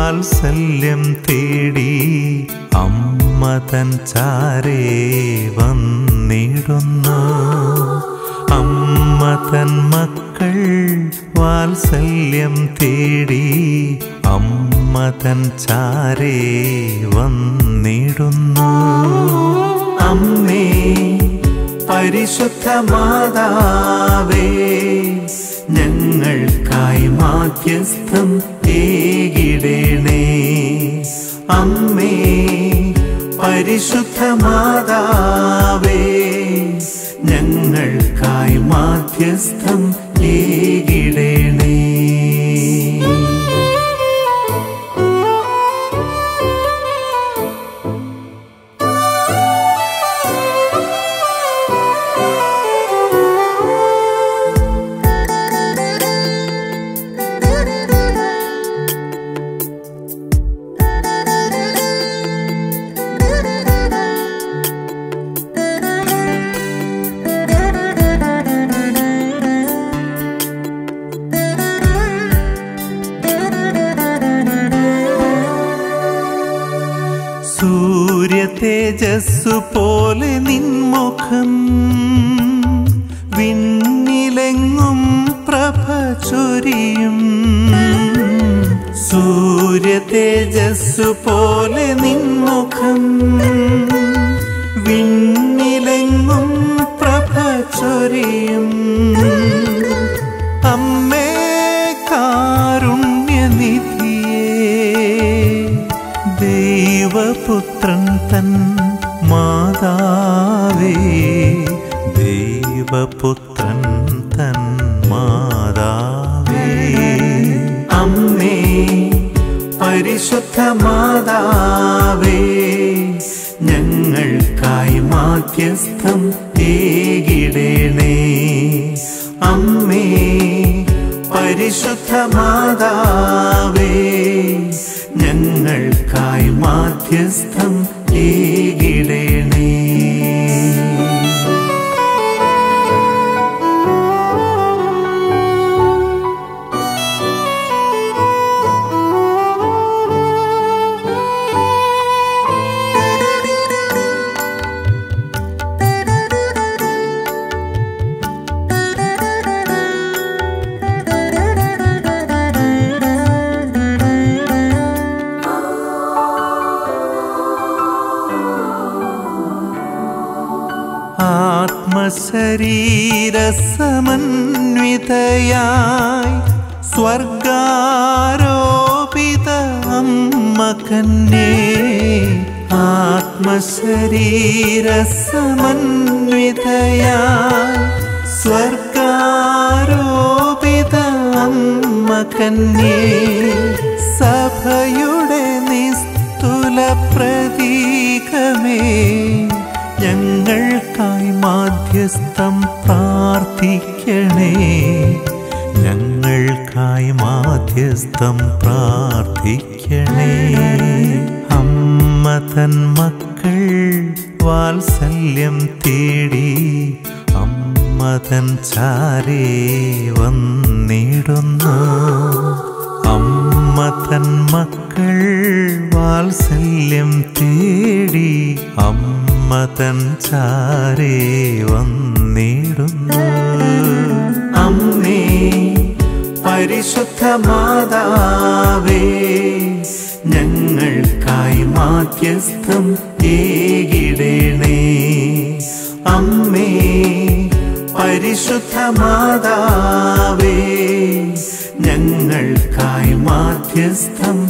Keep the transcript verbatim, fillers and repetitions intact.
വാത്സല്യം തേടി അമ്മ തൻ ചാരേ വന്നിടുന്നു. അമ്മ തൻ മക്കൾ വാത്സല്യം തേടി അമ്മ തൻ ചാരേ വന്നിടുന്നു. അമ്മേ പരിശുദ്ധ മാതാവേ, ഞങ്ങൾക്കായി മാധ്യസ്ഥം ഏകിടണേ. അമ്മേ പരിശുദ്ധ മാതാവേ, ഞങ്ങൾക്കായി മാധ്യസ്ഥം ഏകിടണേ. സൂര്യ തേജസ്സു പോലെ നിൻമുഖം വിണ്ണിലെങ്ങും പ്രഭ ചൊരിയും. സൂര്യ തേജസ്സു പോലെ നിൻമുഖം വിണ്ണിലെങ്ങും പ്രഭ ചൊരിയും. അമ്മേ കാരുണ്യനിധിയേ, ദൈവപുത്രൻ തൻ മാതാവേ, ദൈവപുത്രൻ തൻ മാതാവേ. അമ്മേ പരിശുദ്ധ മാതാവേ, ഞങ്ങൾക്കായി മാധ്യസ്ഥം ഏകിടണേ. അമ്മേ പരിശുദ്ധ മാതാവേ, ഞങ്ങൾക്കായി മാധ്യസ്ഥം ഏകിടണേ. ആത്മശരീരസമന്വിതയായി സ്വർഗാരോപിത അമ്മ കന്യേ, ആത്മശരീരസമന്വിതയായി സ്വർഗാരോപിത അമ്മ കന്യേ, സഭയുടെ നിസ്തുല പ്രതീകമേ, ഞങ്ങൾക്കായി മാധ്യസ്ഥം പ്രാർത്ഥിക്കണേ. ഞങ്ങൾക്കായി മാധ്യസ്ഥം പ്രാർത്ഥിക്കണേ. അമ്മ തൻ മക്കൾ വാത്സല്യം തേടി അമ്മ തൻ ചാരേ വന്നിടുന്നു. അമ്മ തൻ മക്കൾ വാത്സല്യം തേടി അമ്മ തൻ ചാരേ വന്നിടുന്നു. അമ്മേ പരിശുദ്ധ മാതാവേ, ഞങ്ങൾക്കായി മാധ്യസ്ഥം ഏകിടണേ. അമ്മേ പരിശുദ്ധ മാതാവേ, ഞങ്ങൾക്കായി മാധ്യസ്ഥം